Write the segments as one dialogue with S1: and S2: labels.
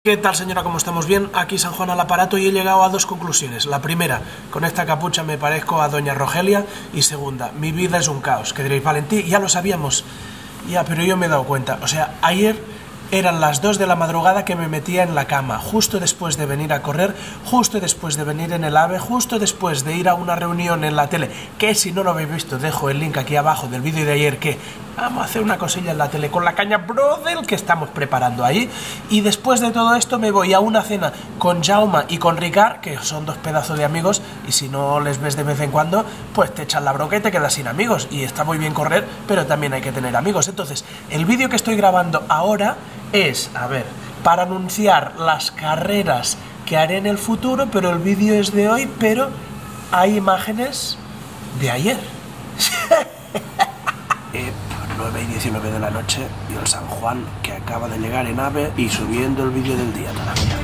S1: ¿Qué tal, señora? ¿Cómo estamos? Bien, aquí San Juan al aparato y he llegado a dos conclusiones. La primera, con esta capucha me parezco a doña Rogelia. Y segunda, mi vida es un caos. Que diréis, Valentí, ya lo sabíamos. Ya, pero yo me he dado cuenta. O sea, ayer eran las 2 de la madrugada que me metía en la cama, justo después de venir a correr, justo después de venir en el AVE, justo después de ir a una reunión en la tele, que si no lo habéis visto, dejo el link aquí abajo del vídeo de ayer, que vamos a hacer una cosilla en la tele con la caña Brother que estamos preparando ahí. Y después de todo esto me voy a una cena con Jaume y con Ricard, que son dos pedazos de amigos, y si no les ves de vez en cuando, pues te echan la bronca y te quedas sin amigos. Y está muy bien correr, pero también hay que tener amigos. Entonces, el vídeo que estoy grabando ahora es, a ver, para anunciar las carreras que haré en el futuro, pero el vídeo es de hoy, pero hay imágenes de ayer. 9:19 de la noche y el San Juan que acaba de llegar en AVE y subiendo el vídeo del día todavía.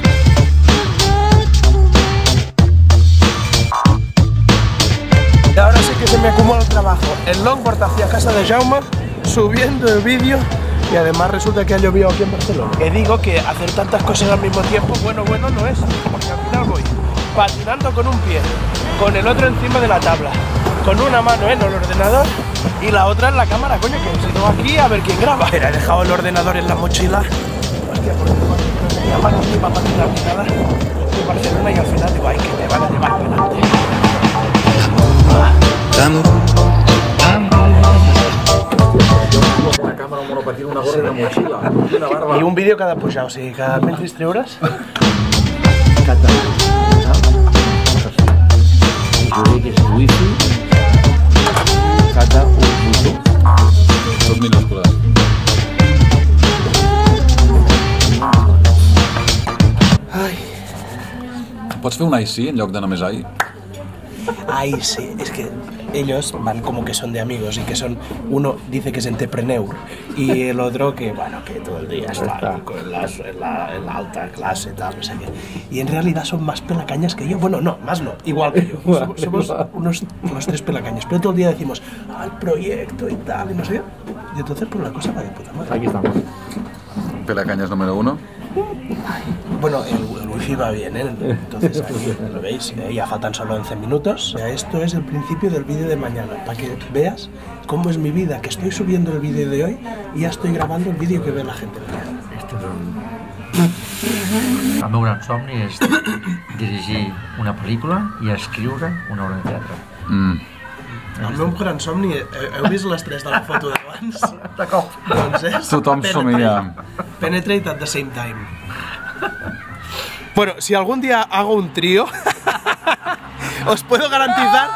S1: Y ahora sí que se me acumula el trabajo. El longboard hacia casa de Jaume, subiendo el vídeo. Y además resulta que ha llovido aquí en Barcelona. Que digo que hacer tantas cosas al mismo tiempo, bueno no es, porque al final voy patinando con un pie, con el otro encima de la tabla, con una mano en el ordenador y la otra en la cámara, coño, que si no aquí a ver quién graba. He dejado el ordenador en la mochila. Hostia, porque no tenía mano aquí para patinar ni nada. Estoy en Barcelona y al final digo, ay, que te van a llevar delante.
S2: Una cámara, un monopatín, una gorra y una mochila. Una barba.
S1: Y un vídeo cada puja, o sigui, cada 23 hores.
S2: Juré que és wifi. Cada un botó. Tot minúscules.
S1: Ai.
S2: Pots fer un IC en lloc de només AI?
S1: Ahí sí, es que ellos van como que son de amigos y que son, uno dice que es entrepreneur y el otro que, bueno, que todo el día está con la alta clase, tal, no sé qué. Y en realidad son más pelacañas que yo. Bueno, no, más no, igual que yo. Somos unos tres pelacañas, pero todo el día decimos, el proyecto y tal, y no sé qué. Y entonces, pues la cosa va de puta madre.
S2: Aquí estamos. Pelacañas número 1.
S1: Bueno, el wifi va bien, ¿eh? Entonces aquí lo veis, ya faltan solo 11 minutos. Esto es el principio del vídeo de mañana, para que veas cómo es mi vida, que estoy subiendo el vídeo de hoy y ya estoy grabando el vídeo que ve la gente.
S3: El meu gran somni és dirigir una pel·lícula i escriure una obra de teatre.
S1: El meu gran somni, heu vist les tres de la foto d'abans?
S3: De cop.
S1: Doncs és
S2: Tothom somia.
S1: Penetrate at the same time. Bueno, si algún día hago un trío, os puedo garantizar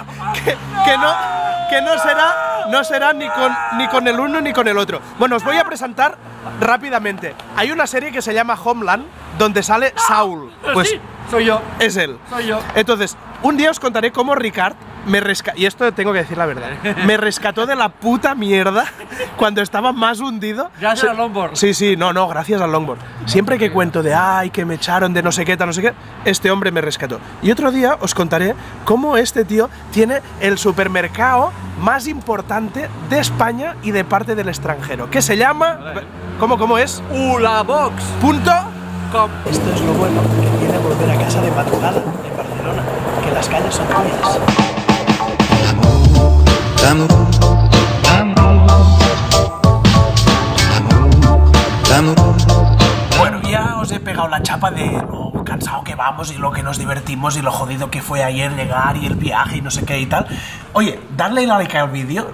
S1: que no será ni con el uno ni con el otro. Bueno, os voy a presentar rápidamente. Hay una serie que se llama Homeland, donde sale Saul. Pues
S3: Sí, soy yo.
S1: es él.
S3: Soy yo.
S1: Entonces, un día os contaré cómo Ricard me rescató, y esto tengo que decir la verdad, me rescató de la puta mierda cuando estaba más hundido.
S3: Gracias al longboard.
S1: Sí, no, gracias al longboard. Siempre que cuento de, ay, que me echaron de no sé qué, tal, no sé qué, este hombre me rescató. Y otro día os contaré cómo este tío tiene el supermercado más importante de España y de parte del extranjero, que se llama... ¿Cómo es?
S3: Ulabox.
S1: .com. Esto es lo bueno que tiene volver a casa de madrugada en Barcelona, que las calles son frías. Bueno, ya os he pegado la chapa de lo cansado que vamos y lo que nos divertimos y lo jodido que fue ayer llegar y el viaje y no sé qué y tal. Oye, darle like al vídeo,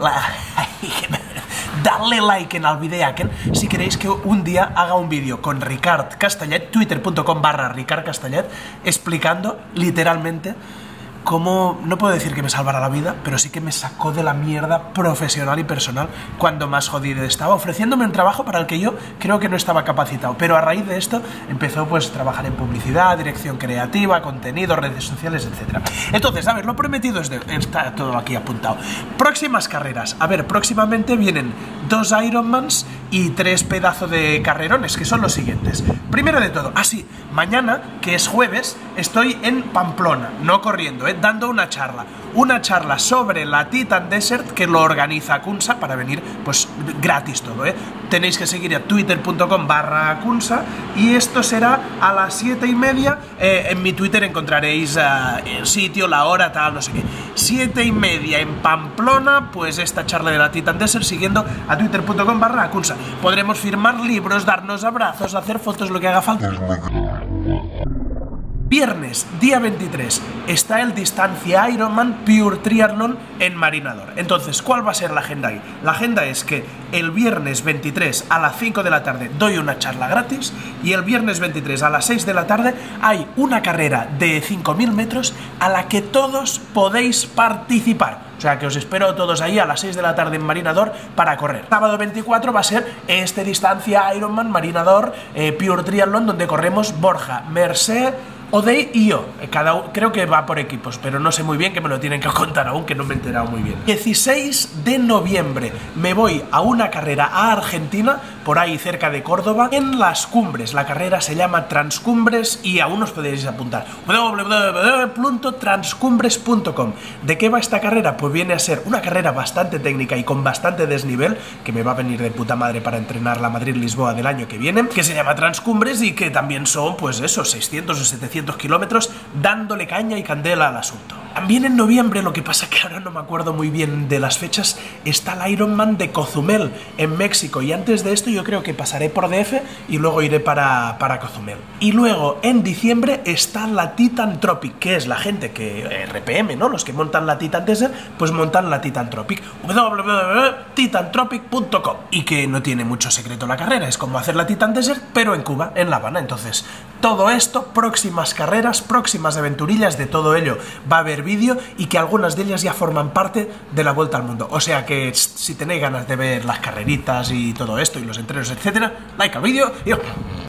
S1: darle like en el vídeo si queréis que un día haga un vídeo con Ricard Castellet, twitter.com/Ricard Castellet, explicando literalmente cómo, no puedo decir que me salvara la vida, pero sí que me sacó de la mierda profesional y personal cuando más jodido estaba, ofreciéndome un trabajo para el que yo creo que no estaba capacitado, pero a raíz de esto empezó pues a trabajar en publicidad, dirección creativa, contenido, redes sociales, etc. Entonces, a ver, lo prometido está todo aquí apuntado. Próximas carreras, a ver, próximamente vienen 2 Ironmans y 3 pedazos de carrerones, que son los siguientes. Primero de todo, mañana, que es jueves, estoy en Pamplona, no corriendo, dando una charla. una charla sobre la Titan Desert que lo organiza Kunsa para venir, pues gratis todo, ¿eh? Tenéis que seguir a twitter.com/Kunsa y esto será a las 7:30. En mi Twitter encontraréis el sitio, la hora, tal, no sé qué. 7:30 en Pamplona, pues esta charla de la Titan Desert, siguiendo a twitter.com/Kunsa. Podremos firmar libros, darnos abrazos, hacer fotos, lo que haga falta. Viernes, día 23, está el Distancia Ironman Pure Triathlon en Marinador. Entonces, ¿cuál va a ser la agenda ahí? La agenda es que el viernes 23 a las 5 de la tarde doy una charla gratis y el viernes 23 a las 6 de la tarde hay una carrera de 5.000 metros a la que todos podéis participar. O sea, que os espero todos ahí a las 6 de la tarde en Marinador para correr. Sábado 24 va a ser este Distancia Ironman Marinador Pure Triathlon, donde corremos Borja, Mercé, Odey y yo. Creo que va por equipos, pero no sé muy bien, que me lo tienen que contar aún, que no me he enterado muy bien. 16 de noviembre me voy a una carrera a Argentina, por ahí cerca de Córdoba, en Las Cumbres. La carrera se llama Transcumbres y aún os podéis apuntar. www.transcumbres.com. ¿De qué va esta carrera? Pues viene a ser una carrera bastante técnica y con bastante desnivel, que me va a venir de puta madre para entrenar la Madrid-Lisboa del año que viene, que se llama Transcumbres y que también son, pues eso, 600 o 700 kilómetros dándole caña y candela al asunto. También en noviembre, lo que pasa que ahora no me acuerdo muy bien de las fechas, está el Ironman de Cozumel en México, y antes de esto yo creo que pasaré por DF y luego iré para Cozumel. Y luego en diciembre está la Titan Tropic, que es la gente que RPM, ¿no? Los que montan la Titan Desert, pues montan la Titan Tropic, www.titantropic.com, y que no tiene mucho secreto la carrera, es como hacer la Titan Desert pero en Cuba, en La Habana. Entonces, todo esto, próximas carreras, próximas aventurillas, de todo ello va a haber vídeo, y que algunas de ellas ya forman parte de la Vuelta al Mundo. O sea que si tenéis ganas de ver las carreritas y todo esto y los entrenos, etcétera, like al vídeo y